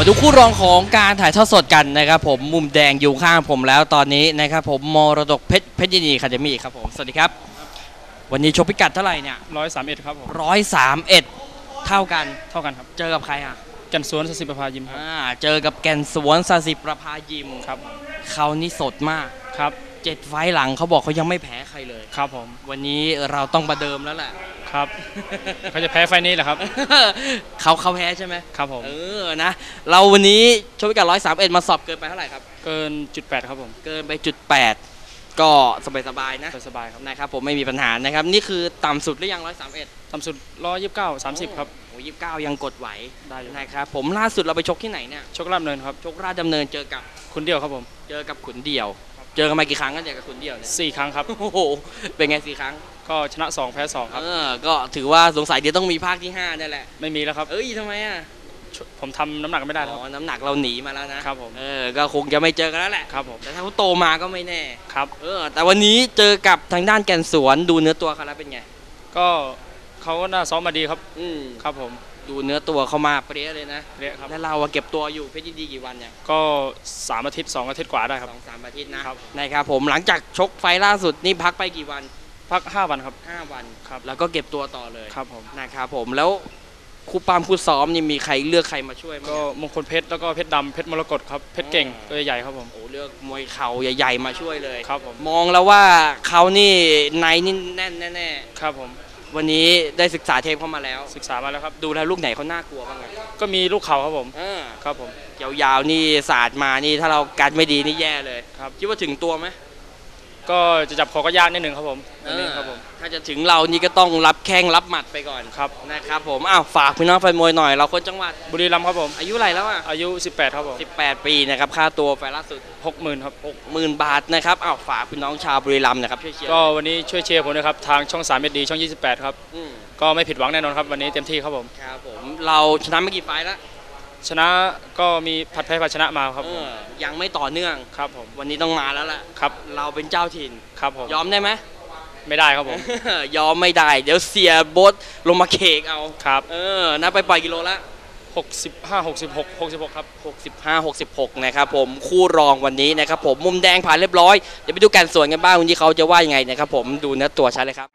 มาดูคู่รองของการถ่ายทอดสดกันนะครับผมมุมแดงอยู่ข้างผมแล้วตอนนี้นะครับผมมรดกเพชรยินดีคาเดมี่ครับผมสวัสดีครับวันนี้ชกพิกัดเท่าไหร่เนี่ย 131ครับผม 131เท่ากันครับเจอกับใครอ่ะแก่นสวนสศิประภายิมครับเจอกับแก่นสวนสศิประภายิมครับเขานี่สดมากครับ 7 ไฟล์หลังเขาบอกเขายังไม่แพ้ใครเลยครับผมวันนี้เราต้องประเดิมแล้วแหละครับเขาจะแพ้ไฟนี้แหละครับเขาแพ้ใช่ไหมครับผมนะเราวันนี้ชกพิกัด131มาสอบเกินไปเท่าไหร่ครับเกิน.8ครับผมเกินไป.8ก็สบายๆนะสบายครับนะครับผมไม่มีปัญหานะครับนี่คือต่ำสุดหรือยัง131 ต่ำสุด129 30ครับโอ้29ยังกดไหวได้นะครับผมล่าสุดเราไปชกที่ไหนเนี่ยชกราชดำเนินครับชกราชดำเนินเจอกับขุนเดี่ยวครับผมเจอกับขุนเดี่ยวเจอกันมากี่ครั้งกันเจอกับขุนเดี่ยวเนี่ย 4 ครั้งครับโอ้โหเป็นไง4 ครั้งก็ชนะ2แพ้2ครับก็ถือว่าสงสัยเดี๋ยวต้องมีภาคที่5นี่แหละไม่มีแล้วครับทำไมอ่ะผมทำน้ำหนักไม่ได้แล้วน้ำหนักเราหนีมาแล้วนะครับผมก็คงจะไม่เจอกันแล้วแหละครับผมแต่ถ้าเขาโตมาก็ไม่แน่ครับแต่วันนี้เจอกับทางด้านแก่นสวนดูเนื้อตัวเขาแล้วเป็นไงก็เขาก็น่าซ้อมมาดีครับครับผมดูเนื้อตัวเขามาเปรี้ยเลยนะเปรี้ยครับแล้วเราเก็บตัวอยู่เพชรยินดีกี่วันเนี่ยก็3 อาทิตย์2 อาทิตย์กว่าได้ครับ 2-3 อาทิตย์นะครับผมหลังจากชกไฟล่าสุดนี่พักไปกี่วันพัก5 วันครับ 5 วันครับแล้วก็เก็บตัวต่อเลยครับผมนะครับผมแล้วคู่ปามคู่ซ้อมนี่มีใครเลือกใครมาช่วยก็มงคลเพชรแล้วก็เพชรดำเพชรมรกตครับเพชรเก่งตัวใหญ่ครับผมเลือกมวยเข่าใหญ่ๆมาช่วยเลยครับผมมองแล้วว่าเขานี่ในนี่แน่นแน่ๆครับผมวันนี้ได้ศึกษาเทปเข้ามาแล้วศึกษามาแล้วครับดูแล้วลูกไหนเขาน่ากลัวบ้างก็มีลูกเข่าครับผมครับผมยาวๆนี่ศาสตร์มานี่ถ้าเรากัดไม่ดีนี่แย่เลยครับคิดว่าถึงตัวไหมก็จะจับคอก็ยากนิดนึงครับผมครับผมถ้าจะถึงเรานี่ก็ต้องรับแข้งรับหมัดไปก่อนครับนะครับผมฝากพี่น้องแฟนมวยหน่อยเราคนจังหวัดบุรีรัมย์ครับผมอายุไรแล้วอายุ18ครับผม 18 ปีนะครับค่าตัวไฟล่าสุด 60,000 ครับ 60,000 บาทนะครับฝากพี่น้องชาวบุรีรัมย์นะครับช่วยเชียร์ก็วันนี้ช่วยเชียร์ผมนะครับทางช่อง3 SD ช่อง28ครับก็ไม่ผิดหวังแน่นอนครับวันนี้เต็มที่ครับผมครับผมเราชนะมากี่ไฟแล้วชนะก็มีผัดแพ้ผัดชนะมาครับยังไม่ต่อเนื่องครับผมวันนี้ต้องมาแล้วล่ะครับเราเป็นเจ้าถิ่นครับผมยอมได้ไหมไม่ได้ครับผมยอมไม่ได้เดี๋ยวเสียโบ๊ทลงมาเคกเอาครับนะไปปล่อยกิโลละ 65 66ครับ 65-66นะครับผมคู่รองวันนี้นะครับผมมุมแดงผ่านเรียบร้อยเดี๋ยวไปดูกันส่วนกันบ้างวันนี้เขาจะว่ายังไงนะครับผมดูเนื้อตัวชัดเลยครับ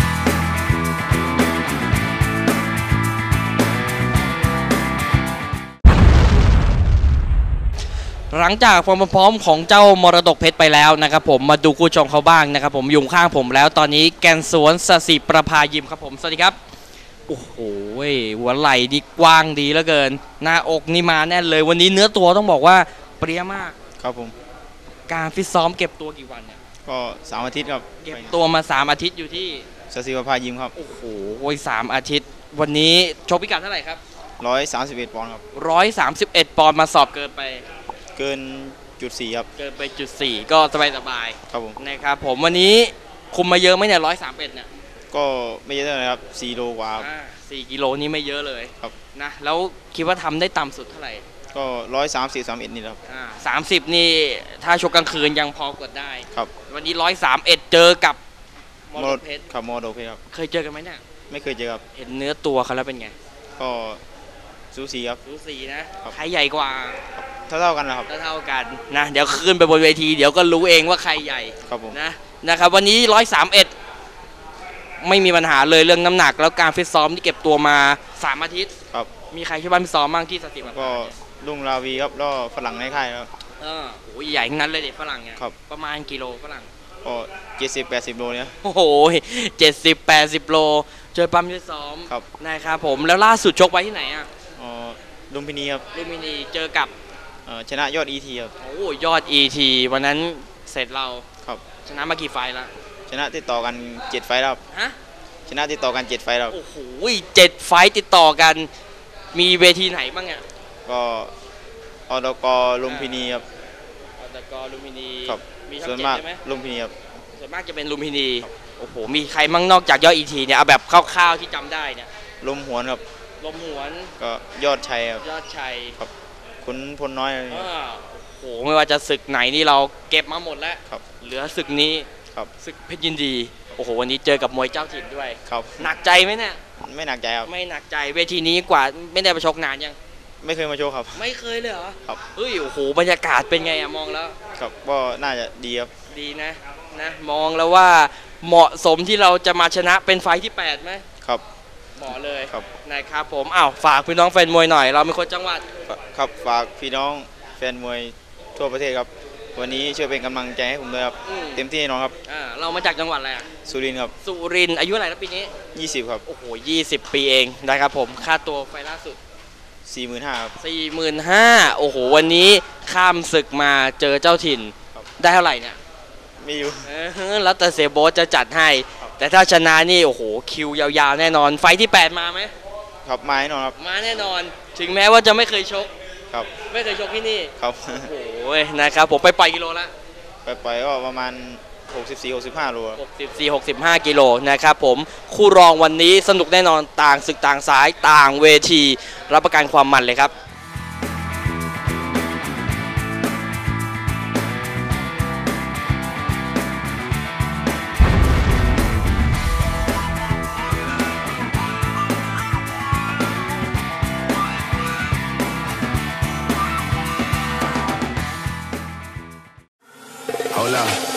หลังจากความพร้อมของเจ้ามรดกเพชรไปแล้วนะครับผมมาดูคู่ชมเขาบ้างนะครับผมอยู่ข้างผมแล้วตอนนี้แก่นสวนสศิประภายิมครับผมสวัสดีครับโอ้โหหัวไหล่ดีกว้างดีเหลือเกินหน้าอกนี่มาแน่นเลยวันนี้เนื้อตัวต้องบอกว่าเปรี้ยมากครับผมการฟิตซ้อมเก็บตัวกี่วันเนี่ยก็3 อาทิตย์ครับเก็บตัวมา3 อาทิตย์อยู่ที่สศิประภายิมครับโอ้โห3 อาทิตย์วันนี้ชกพิกัดเท่าไหร่ครับ 131 ปอนด์ครับ 131 ปอนด์มาสอบเกินไปเกิน.4ครับเกินไป.4ก็สบายครับผมนะครับผมวันนี้คุมมาเยอะไหมเนี่ย131เนี่ยก็ไม่เยอะเลยครับ4 โลกว่า 4 กิโลนี่ไม่เยอะเลยครับนะแล้วคิดว่าทำได้ต่ำสุดเท่าไหร่ก็130 31นี่ครับ 30นี่ถ้าชกกลางคืนยังพอกดได้ครับวันนี้131เจอกับมรดกเพชรครับมรดกเพชรครับเคยเจอกันไหมเนี่ยไม่เคยเจอครับเห็นเนื้อตัวเขาแล้วเป็นไงก็สูสีครับสูสีนะใครใหญ่กว่าเท่ากันนะครับเท่ากันนะเดี๋ยวขึ้นไปบนเวทีเดี๋ยวก็รู้เองว่าใครใหญ่ครับผมนะครับวันนี้131ไม่มีปัญหาเลยเรื่องน้ำหนักแล้วการฟิตซ้อมที่เก็บตัวมา3 อาทิตย์ครับมีใครช่วยบ้านฟิตซ้อมบ้างที่สติมาก็ลุงราวีครับแล้วฝรั่งในค่ายครับโอ้ยใหญ่ทั้งนั้นเลยเด็กฝรั่งเนี่ยครับประมาณกิโลฝรั่งก็70-80 โลเนี่ยโอ้โห70-80 โลเจอปั๊มฟิตซ้อมนะครับผมแล้วล่าสุดชกไว้ที่ไหนลุมพินีครับลุมพินีเจอกับชนะยอด ET ครับโอ้ยอด ET วันนั้นเสร็จเราครับชนะมากี่ไฟล์แล้วชนะติดต่อกัน7 ไฟล์แล้วชนะติดต่อกัน7 ไฟล์แล้วโอ้โห7 ไฟล์ติดต่อกันมีเวทีไหนบ้างเนี่ยก็อดกลุมพินีครับอดกลุมพินีครับมีส่วนมากลุมพินีครับส่วนมากจะเป็นลุมพินีโอ้โหมีใครมั่งนอกจากยอด ET เนี่ยเอาแบบคร่าวๆที่จำได้เนี่ยลมหวนครับลมหวนก็ยอดชัยครับยอดชัยครับคุณพลน้อยโอ้โหไม่ว่าจะศึกไหนนี่เราเก็บมาหมดแล้วครับเหลือศึกนี้ครับศึกเพชรยินดีโอ้โหวันนี้เจอกับมวยเจ้าถิ่นด้วยครับหนักใจไหมเนี่ยไม่หนักใจครับไม่หนักใจเวทีนี้กว่าไม่ได้ไปชกนานยังไม่เคยมาโชว์ครับไม่เคยเลยเหรอครับเฮ้ยโอ้โหบรรยากาศเป็นไงอะมองแล้วครับก็น่าจะดีครับดีนะมองแล้วว่าเหมาะสมที่เราจะมาชนะเป็นไฟท์ที่8ไหมครับเหมาะเลยครับนะครับผมอ้าวฝากพี่น้องแฟนมวยหน่อยเราเป็นคนจังหวัดครับฝากพี่น้องแฟนมวยทั่วประเทศครับวันนี้ช่วยเป็นกำลังใจให้ผมด้วยครับเต็มที่แน่นอนครับเรามาจากจังหวัดอะไรอะสุรินทร์ครับสุรินทร์อายุอะไหรแล้วปีนี้ 20ครับโอ้โห20 ปีเองนะครับผมค่าตัวไฟล์ล่าสุด 45,000ครับ 45,000โอ้โหวันนี้ข้ามศึกมาเจอเจ้าถิ่นครับได้เท่าไหร่เนี่ยไม่อยู่แล้วแต่เสียโบ๊ทจะจัดให้ครับแต่ถ้าชนะนี่โอ้โหคิวยาวๆแน่นอนไฟท์ที่ 8 มาไหมครับมาแน่นอนครับมาแน่นอน ถึงแม้ว่าจะไม่เคยชกครับไม่เคยชกที่นี่ครับโอ้ยนะครับผมไปปล่อยกิโลละไปก็ประมาณ 64-65 โลครับ 64-65 กิโลนะครับผมคู่รองวันนี้สนุกแน่นอนต่างศึกต่างสายต่างเวทีรับประกันความมันเลยครับ Hola.